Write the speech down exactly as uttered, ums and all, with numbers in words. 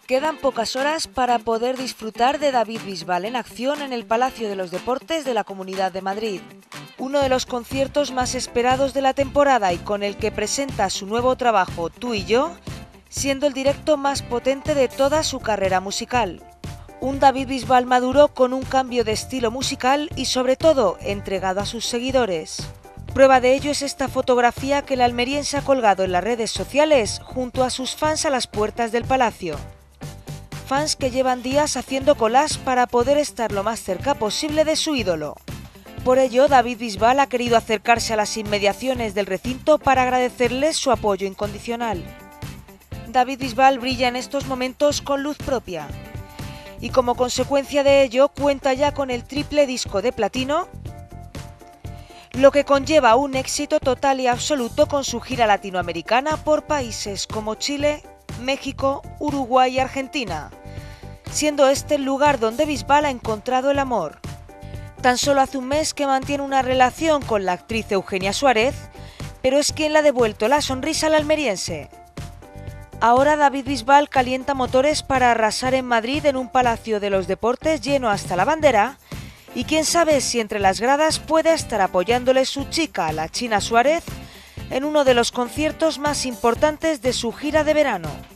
Quedan pocas horas para poder disfrutar de David Bisbal en acción en el Palacio de los Deportes de la Comunidad de Madrid. Uno de los conciertos más esperados de la temporada y con el que presenta su nuevo trabajo Tú y yo, siendo el directo más potente de toda su carrera musical. Un David Bisbal maduro con un cambio de estilo musical y sobre todo entregado a sus seguidores. Prueba de ello es esta fotografía que el almeriense ha colgado en las redes sociales junto a sus fans a las puertas del palacio. Fans que llevan días haciendo colas para poder estar lo más cerca posible de su ídolo. Por ello, David Bisbal ha querido acercarse a las inmediaciones del recinto para agradecerles su apoyo incondicional. David Bisbal brilla en estos momentos con luz propia y como consecuencia de ello cuenta ya con el triple disco de platino, lo que conlleva un éxito total y absoluto con su gira latinoamericana por países como Chile, México, Uruguay y Argentina, siendo este el lugar donde Bisbal ha encontrado el amor. Tan solo hace un mes que mantiene una relación con la actriz Eugenia Suárez, pero es quien le ha devuelto la sonrisa al almeriense. Ahora David Bisbal calienta motores para arrasar en Madrid en un Palacio de los Deportes lleno hasta la bandera, y quién sabe si entre las gradas puede estar apoyándole su chica, la China Suárez, en uno de los conciertos más importantes de su gira de verano.